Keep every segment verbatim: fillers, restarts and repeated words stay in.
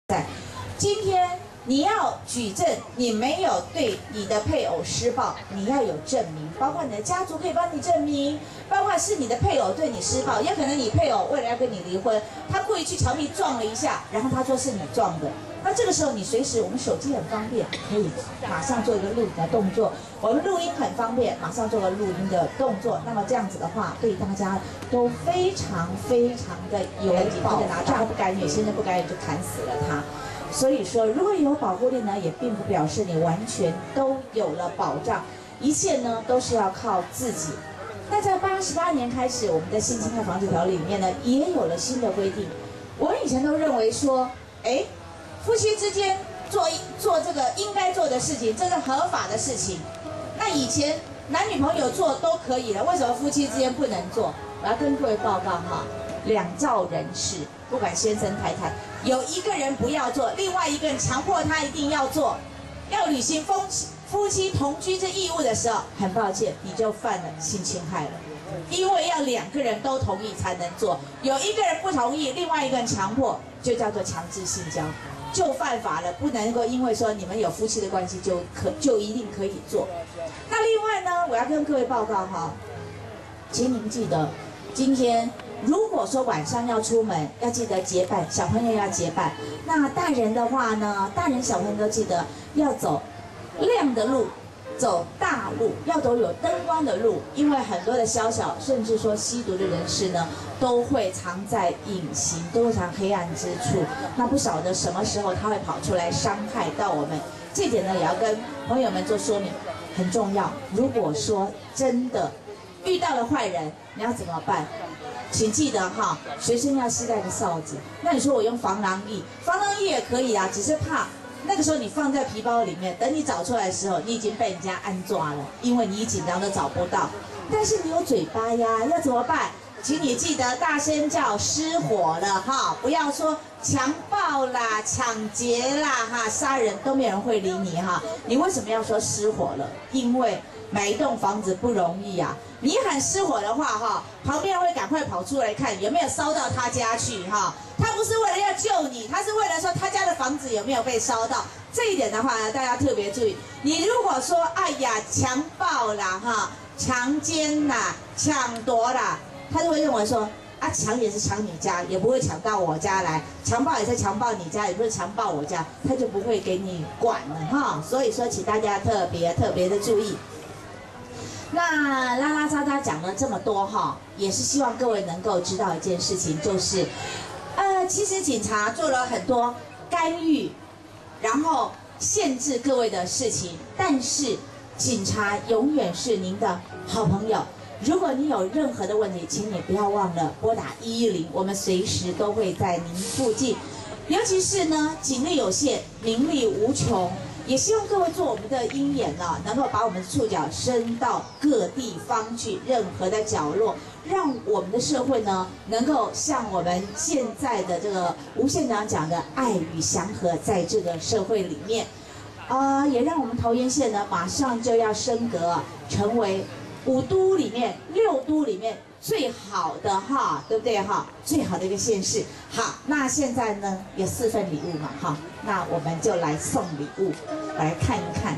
在。今天你要举证，你没有对你的配偶施暴，你要有证明，包括你的家族可以帮你证明，包括是你的配偶对你施暴，也可能你配偶为了要跟你离婚，他故意去墙壁撞了一下，然后他说是你撞的。那这个时候你随时，我们手机很方便，可以马上做一个录影的动作。我们录音很方便，马上做个录音的动作。那么这样子的话，对大家都非常非常的有保障。他不甘愿，先生不甘愿就砍死了他。所以说，如果有保护令呢，也并不表示你完全都有了保障，一切呢都是要靠自己。那在八十八年开始，我们的性侵害防治条例里面呢，也有了新的规定。我们以前都认为说，哎。夫妻之间做做这个应该做的事情，这是合法的事情。那以前男女朋友做都可以了，为什么夫妻之间不能做？我要跟各位报告哈，两造人士，不管先生太太，有一个人不要做，另外一个人强迫他一定要做，要履行夫夫妻同居之义务的时候，很抱歉，你就犯了性侵害了。因为要两个人都同意才能做，有一个人不同意，另外一个人强迫，就叫做强制性交。就犯法了，不能够因为说你们有夫妻的关系就可就一定可以做。那另外呢，我要跟各位报告哈，请您记得，今天如果说晚上要出门，要记得结伴，小朋友要结伴。那大人的话呢，大人小朋友都记得要走亮的路。走大路，要走有灯光的路，因为很多的宵小，甚至说吸毒的人士呢，都会藏在隐形，都会藏黑暗之处。那不晓得什么时候他会跑出来伤害到我们，这点呢也要跟朋友们做说明，很重要。如果说真的遇到了坏人，你要怎么办？请记得哈，随身要携带个哨子。那你说我用防狼液，防狼液也可以啊，只是怕。那个时候你放在皮包里面，等你找出来的时候，你已经被人家安抓了，因为你一紧张都找不到。但是你有嘴巴呀，要怎么办？请你记得大声叫失火了哈，不要说强暴啦、抢劫啦哈、杀人都没有人会理你哈。你为什么要说失火了？因为买一栋房子不容易啊，你喊失火的话哈，旁边会赶快跑出来看有没有烧到他家去哈。他不是为了要救你，他是为了说他家的房子有没有被烧到。这一点的话呢，大家特别注意。你如果说哎呀强暴啦哈、强奸啦、抢夺啦，他就会认为说啊抢也是抢你家，也不会抢到我家来；强暴也是强暴你家，也不是强暴我家，他就不会给你管了哈。所以说，请大家特别特别的注意。那拉拉杂杂讲了这么多哈，也是希望各位能够知道一件事情，就是。呃，其实警察做了很多干预，然后限制各位的事情，但是警察永远是您的好朋友。如果你有任何的问题，请你不要忘了拨打一一零，我们随时都会在您附近。尤其是呢，警力有限，名利无穷，也希望各位做我们的鹰眼呢，能够把我们的触角伸到各地方去，任何的角落。让我们的社会呢，能够像我们现在的这个吴县长讲的爱与祥和，在这个社会里面，啊、呃，也让我们桃园县呢，马上就要升格，成为五都里面、六都里面最好的哈，对不对哈？最好的一个县市。好，那现在呢有四份礼物嘛哈，那我们就来送礼物，来看一看。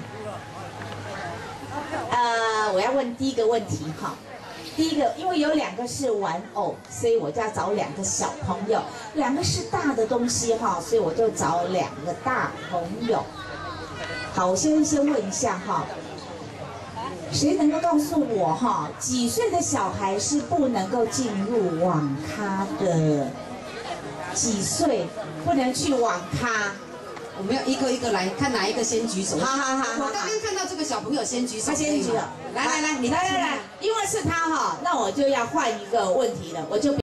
呃，我要问第一个问题哈。第一个，因为有两个是玩偶，所以我就要找两个小朋友；两个是大的东西哈，所以我就找两个大朋友。好，我先先问一下哈，谁能够告诉我哈，几岁的小孩是不能够进入网咖的？几岁不能去网咖？ 我们要一个一个来看哪一个先举手。 好好好， 我刚刚看到这个小朋友先举手， 他先举手。 来来来，你来来来，因为是他哈，那我就要换一个问题了，我就。